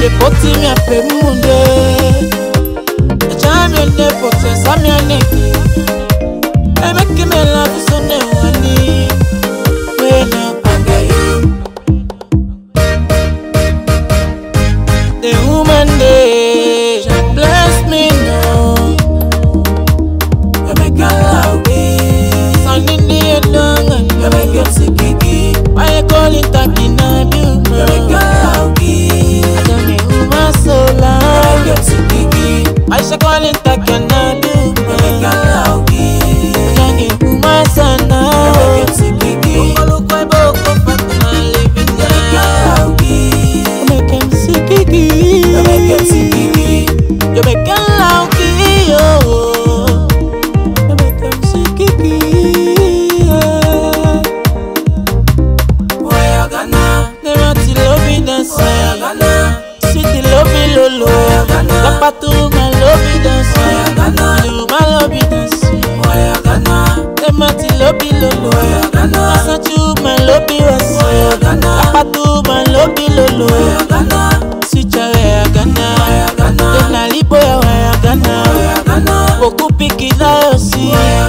de poti mi ape munde. E chami ene poti sami aneki. I make me love so ne wani. When I get you, the woman day bless me now. You make a love me. Sun in the long and you make it sikiki. Why you call it takina you? You make a love me. I don't need woman so long. You make it sikiki. Why you call it takina you? You make a love me. I don't need woman so long. You make it sikiki. Look why both of us are living there. You make a love me. You make him sikiki. You make him sikiki. You make a love me. Oh. You make him sikiki. Sweet love lolo, Lapatu my love dance, you my love dance. Temati love lolo, Asatu my love was, Lapatu my love lolo. Sweet Gana, Gana libo ya Gana, Boku piki na yosi,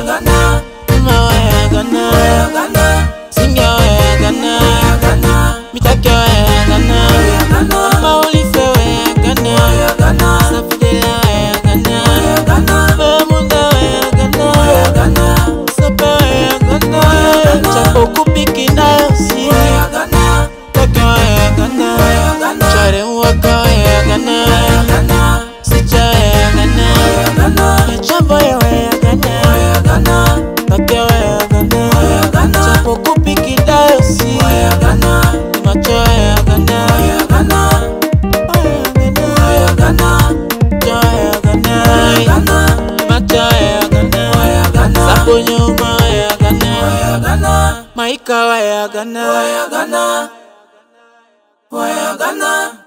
ma Gana, sing ya Gana, mitake ya Gana. Mauli fewe Gana, Safidela Gana, Bemunda Gana, Sapa Gana, Chapo kupiki na yosi, Taka Gana, Chare waka Gana, Sicha Gana, Chamba Gana, Taka Gana, Chapo kupiki na yosi, Macho Gana. Maika wa ya Gana.